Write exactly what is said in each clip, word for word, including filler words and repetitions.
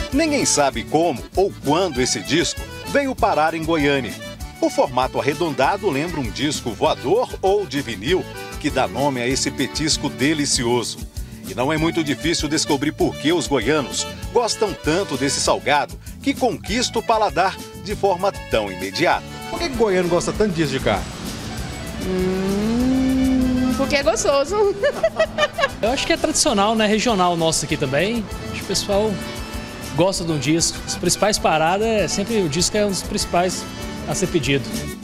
Ninguém sabe como ou quando esse disco veio parar em Goiânia. O formato arredondado lembra um disco voador ou de vinil, que dá nome a esse petisco delicioso. E não é muito difícil descobrir por que os goianos gostam tanto desse salgado que conquista o paladar de forma tão imediata. Por que o goiano gosta tanto disso de carne? Hum, porque é gostoso. Eu acho que é tradicional, né? Regional nosso aqui também. Acho que o pessoal gosta de um disco. As principais paradas, é sempre o disco é um dos principais a ser pedido.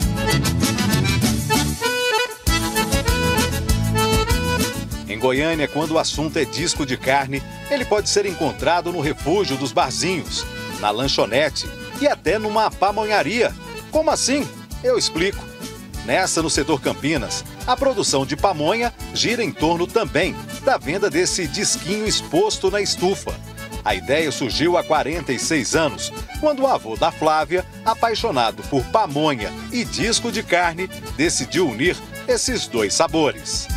Em Goiânia, quando o assunto é disco de carne, ele pode ser encontrado no refúgio dos barzinhos, na lanchonete e até numa pamonharia. Como assim? Eu explico. Nessa, no setor Campinas, a produção de pamonha gira em torno também da venda desse disquinho exposto na estufa. A ideia surgiu há quarenta e seis anos, quando o avô da Flávia, apaixonado por pamonha e disco de carne, decidiu unir esses dois sabores.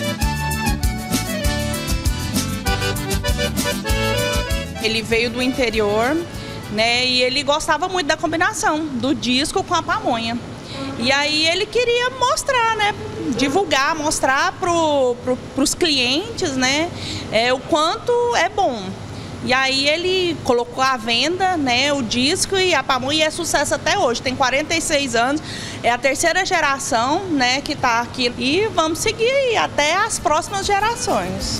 Ele veio do interior, né, e ele gostava muito da combinação do disco com a pamonha. E aí ele queria mostrar, né, divulgar, mostrar para pro, os clientes, né, é, o quanto é bom. E aí ele colocou à venda, né, o disco e a pamonha, e é sucesso até hoje. Tem quarenta e seis anos, é a terceira geração, né, que está aqui. E vamos seguir até as próximas gerações.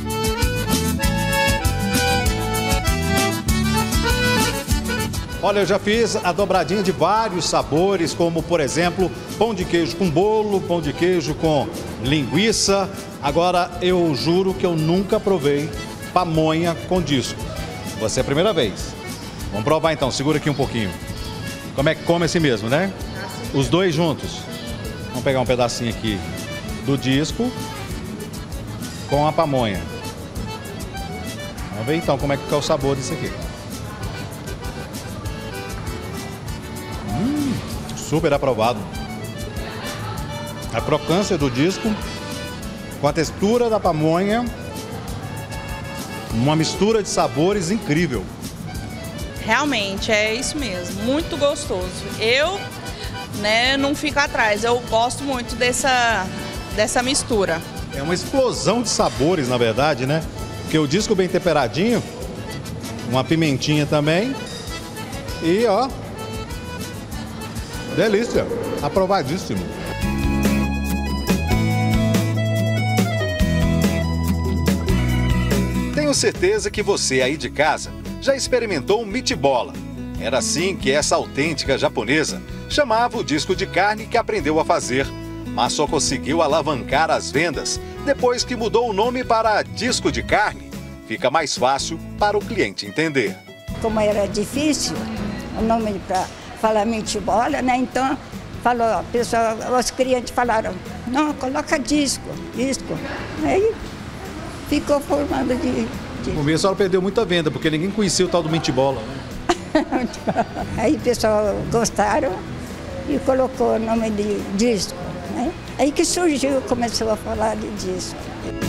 Olha, eu já fiz a dobradinha de vários sabores, como, por exemplo, pão de queijo com bolo, pão de queijo com linguiça. Agora, eu juro que eu nunca provei pamonha com disco. Você é a primeira vez. Vamos provar então, segura aqui um pouquinho. Como é que come assim mesmo, né? Os dois juntos. Vamos pegar um pedacinho aqui do disco com a pamonha. Vamos ver então como é que é o sabor disso aqui. Hum, super aprovado. A crocância do disco com a textura da pamonha. Uma mistura de sabores incrível. Realmente, é isso mesmo, muito gostoso. Eu, né, não fico atrás, eu gosto muito dessa, dessa mistura. É uma explosão de sabores, na verdade, né? Porque o disco bem temperadinho, uma pimentinha também. E, ó, delícia, aprovadíssimo. Tenho certeza que você aí de casa já experimentou um meatbola. Era assim que essa autêntica japonesa chamava o disco de carne que aprendeu a fazer, mas só conseguiu alavancar as vendas depois que mudou o nome para disco de carne. Fica mais fácil para o cliente entender. Como era difícil o nome para falar meatbola, né? Então falou, pessoal, os clientes falaram, não, coloca disco, disco. Aí ficou formando de... de... No começo ela perdeu muita venda, porque ninguém conhecia o tal do meatbola, né? Aí o pessoal gostaram e colocou o nome de disco, né? Aí que surgiu, começou a falar de disco.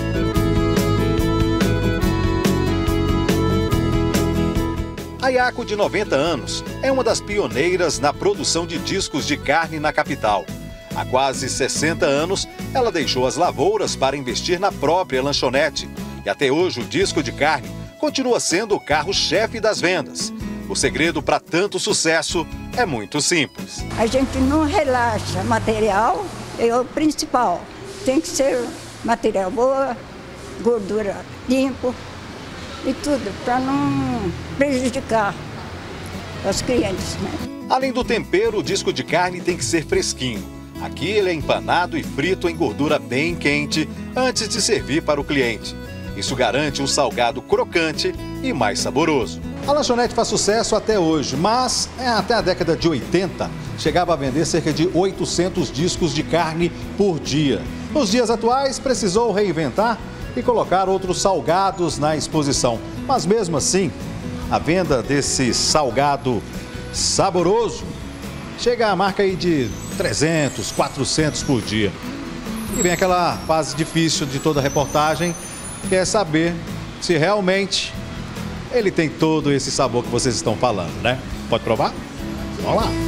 A Iaco, de noventa anos, é uma das pioneiras na produção de discos de carne na capital. Há quase sessenta anos, ela deixou as lavouras para investir na própria lanchonete. E até hoje o disco de carne continua sendo o carro-chefe das vendas. O segredo para tanto sucesso é muito simples. A gente não relaxa, material é o principal. Tem que ser material boa, gordura limpo e tudo, para não prejudicar os clientes, né? Além do tempero, o disco de carne tem que ser fresquinho. Aqui ele é empanado e frito em gordura bem quente antes de servir para o cliente. Isso garante um salgado crocante e mais saboroso. A lanchonete faz sucesso até hoje, mas é, até a década de oitenta chegava a vender cerca de oitocentos discos de carne por dia. Nos dias atuais, precisou reinventar e colocar outros salgados na exposição. Mas mesmo assim, a venda desse salgado saboroso chega à marca aí de trezentos, quatrocentos por dia. E vem aquela fase difícil de toda a reportagem, que é saber se realmente ele tem todo esse sabor que vocês estão falando, né? Pode provar? Vamos lá.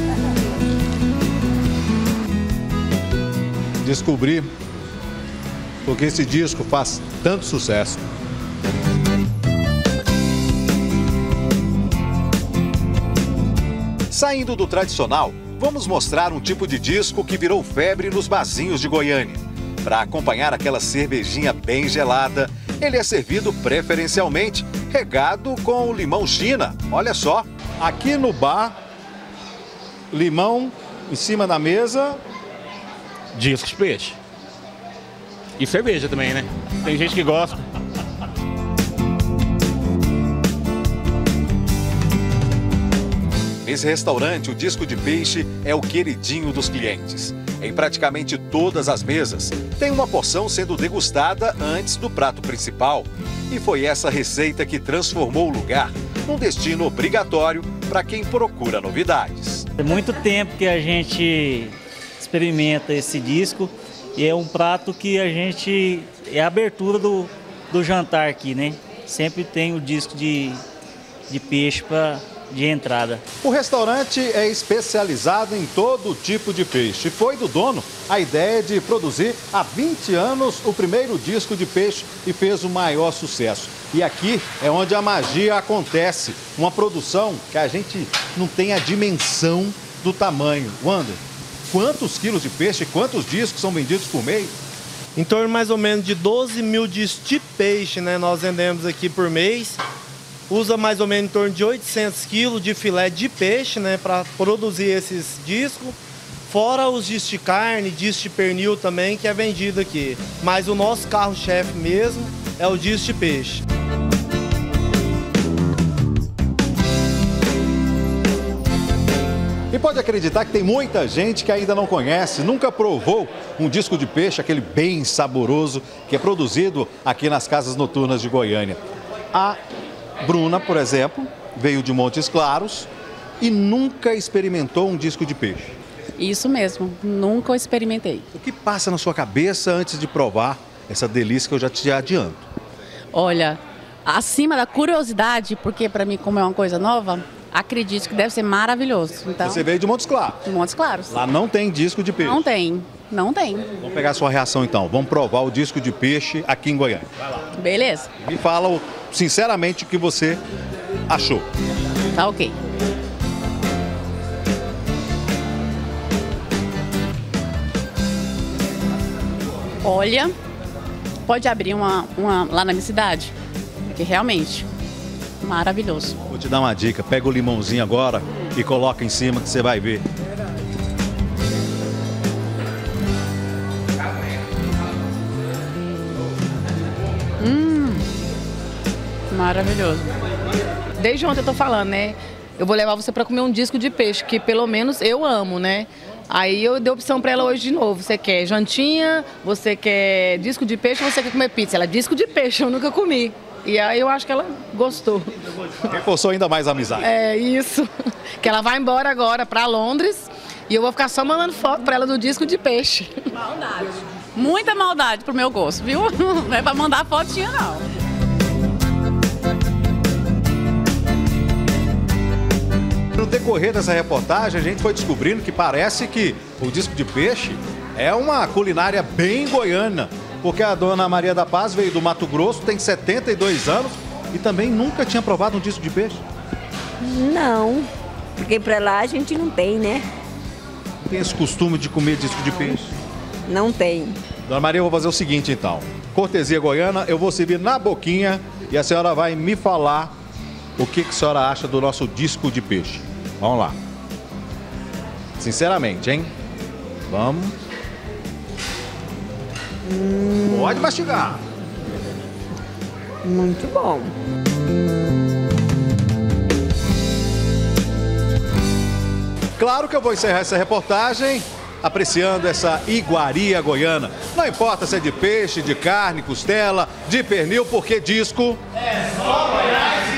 Descobri porque esse disco faz tanto sucesso. Saindo do tradicional, vamos mostrar um tipo de disco que virou febre nos barzinhos de Goiânia. Para acompanhar aquela cervejinha bem gelada, ele é servido preferencialmente regado com limão China. Olha só. Aqui no bar, limão em cima da mesa. Disco de peixe. E cerveja também, né? Tem gente que gosta. Nesse restaurante, o disco de peixe é o queridinho dos clientes. Em praticamente todas as mesas, tem uma porção sendo degustada antes do prato principal. E foi essa receita que transformou o lugar num destino obrigatório para quem procura novidades. Tem muito tempo que a gente experimenta esse disco e é um prato que a gente... é a abertura do, do jantar aqui, né? Sempre tem o disco de, de peixe para... de entrada. O restaurante é especializado em todo tipo de peixe. Foi do dono a ideia de produzir há vinte anos o primeiro disco de peixe e fez o maior sucesso. E aqui é onde a magia acontece. Uma produção que a gente não tem a dimensão do tamanho. Wander, quantos quilos de peixe, quantos discos são vendidos por mês? Em torno mais ou menos de doze mil discos de peixe, né? Nós vendemos aqui por mês. Usa mais ou menos em torno de oitocentos quilos de filé de peixe, né, para produzir esses discos. Fora os discos de carne, discos de pernil também, que é vendido aqui. Mas o nosso carro-chefe mesmo é o disco de peixe. E pode acreditar que tem muita gente que ainda não conhece, nunca provou um disco de peixe, aquele bem saboroso, que é produzido aqui nas casas noturnas de Goiânia. A Bruna, por exemplo, veio de Montes Claros e nunca experimentou um disco de peixe. Isso mesmo, nunca experimentei. O que passa na sua cabeça antes de provar essa delícia que eu já te adianto? Olha, acima da curiosidade, porque para mim, como é uma coisa nova, acredito que deve ser maravilhoso. Então, você veio de Montes Claros? De Montes Claros. Lá não tem disco de peixe? Não tem, não tem. Vamos pegar a sua reação então. Vamos provar o disco de peixe aqui em Goiânia. Vai lá. Beleza. Me fala sinceramente o que você achou. Tá ok. Olha, pode abrir uma, uma lá na minha cidade, porque realmente, maravilhoso. Vou te dar uma dica, pega o limãozinho agora e coloca em cima que você vai ver. Hum, maravilhoso. Desde ontem eu tô falando, né? Eu vou levar você para comer um disco de peixe, que pelo menos eu amo, né? Aí eu dei opção para ela hoje de novo. Você quer jantinha, você quer disco de peixe ou você quer comer pizza? Ela, disco de peixe, eu nunca comi. E aí eu acho que ela gostou. Reforçou ainda mais a amizade. É, isso. Que ela vai embora agora para Londres e eu vou ficar só mandando foto para ela do disco de peixe. Maldade. Muita maldade pro meu gosto, viu? Não é para mandar fotinha, não. No decorrer dessa reportagem, a gente foi descobrindo que parece que o disco de peixe é uma culinária bem goiana, porque a dona Maria da Paz veio do Mato Grosso, tem setenta e dois anos e também nunca tinha provado um disco de peixe. Não, porque pra lá a gente não tem, né? Não tem esse costume de comer disco de peixe? Não tem. Dona Maria, eu vou fazer o seguinte então. Cortesia goiana, eu vou servir na boquinha e a senhora vai me falar o que, que a senhora acha do nosso disco de peixe. Vamos lá. Sinceramente, hein? Vamos. Hum... Pode mastigar. Muito bom. Claro que eu vou encerrar essa reportagem apreciando essa iguaria goiana. Não importa se é de peixe, de carne, costela, de pernil, porque disco... é só Goiás.